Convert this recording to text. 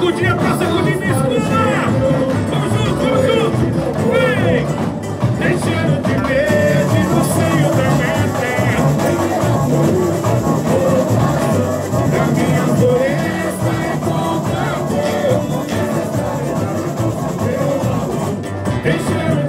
sacudir, pra sacudir minha escuta! Vamos junto, vem! Tem cheiro de verde no seio da meta. Da minha floresta é contra o tem cheiro